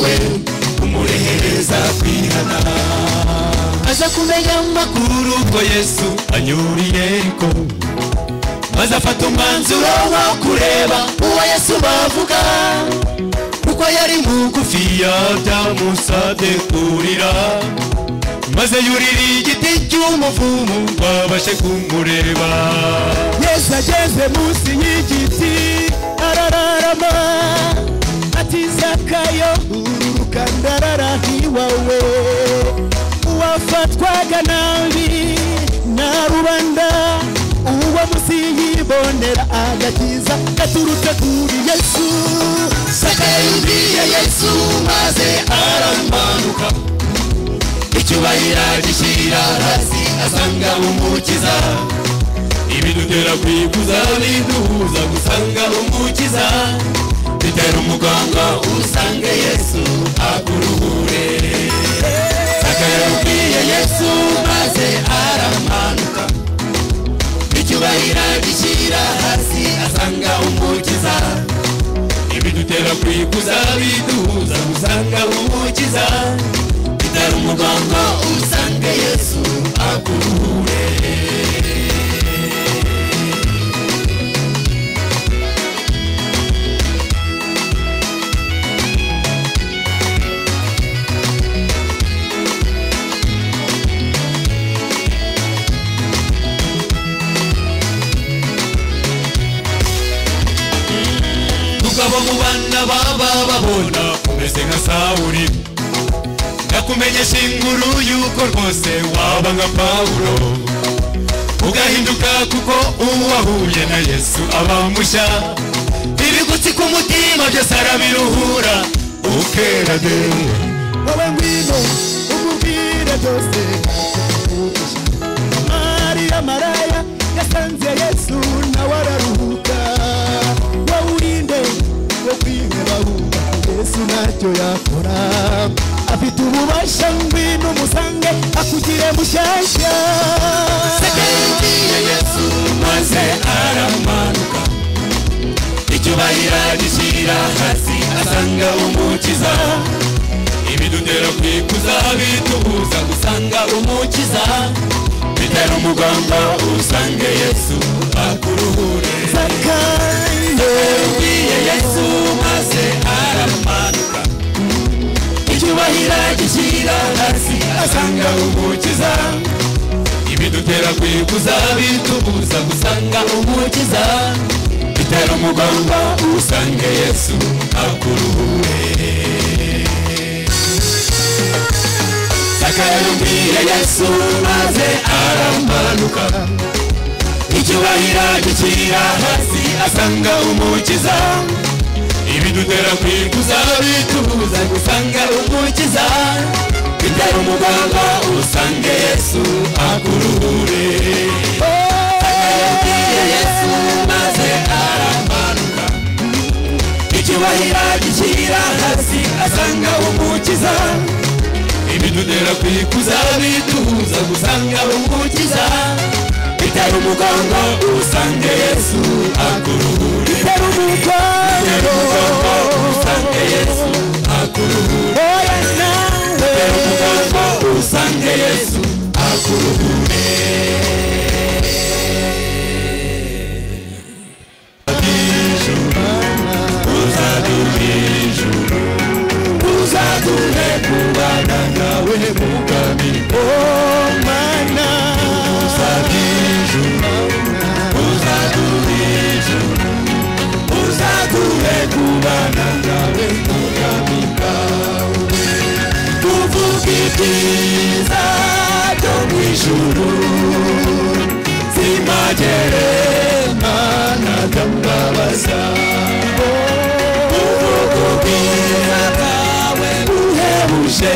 wawe umurehereza kwihana. Aza kumenya amakuru ko Yesu anyuriyeko, maze afata umwanzuro wo kureba uwo Yesu bavuga, kuko yari mugufiya byamusabye kurira, maze yurira igiti cy'umuvumu babashe kumureba. Yesu ageze munsi y'igiti arararama, ati Zakayo ururuka ndarara iwawe. Uwafatwaga nabi na rubanda, uwo musi yibonera agakiza gaturutse kuri Yesu. Zakayo yumviye Yesu maze aramanuka, icyubahiro gishyira hasi asanga umukiza. Ibidutera kwikuza biduhuza gusanga umukiza, bitera umugongo usange Yesu akuruhure. Zakayo yumviye Yesu maze aramanuka, icyubahiro gishyira hasi asanga umukiza. Ibidutera kwikuza biduhuza gusanga umukiza, bitera umugongo usange Yesu akuruhure. Abo mu bana baba babona umeze nka Sawuli, nakumenyesha inkuru yuko rwose waba nka Pawulo, ugahinduka kuko uwahuye na Yesu aba mushya. Ibigutsi ku mutima byose arabiruhura ukera de. Wowe ngwino umubwire byose, Mariya maraya yasanze Yesu nawe araruhuka. Yesu ntacyo yakora, afite ububasha ngwino umusange akugire mushyashya. Zakayo yumviye Yesu maze aramanuka, icyubahiro gishyira hasi asanga umukiza. Ibidutera kwikuza bitubuza gusanga umukiza, bitera umugongo usange Yesu akuruhure. Zakayo yumviye Yesu maze aramanuka, icyubahiro gishyira hasi asanga umukiza. Ibidutera kwikuza bitubuza gusanga umukiza, bitera umugongo usange Yesu akuruhure. Zakayo yumviye Yesu maze aramanuka, icyubahiro gishyira hasi asanga umukiza. Ibidutera kwikuza bitubuza gusanga umukiza, bitera umugongo usange Yesu akuruhure. Zakayo yumviye Yesu maze aramanuka, icyubahiro gishyira hasi asanga umukiza. Ibidutera kwikuza bitubuza gusanga umukiza, bitera umugongo usange Yesu akuruhure. Bitera umugongo usange Yesu akuruhure. Bitera umugongo usange Yesu akuruhure. Uzaduhe kubana nawe mugami, oh mana. Uzaduhe kubana nawe mugami wawe, tuvuge ibyiza byo mw'ijuru, zimagere mana ndambabaza. Tuvuge ubwiza bwawe buhebuje,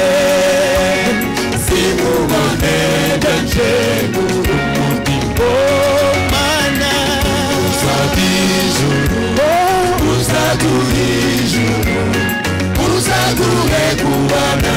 simubone byanje n'umutima. Oh mana, uzaduhe ijuru, uzaduhe kubana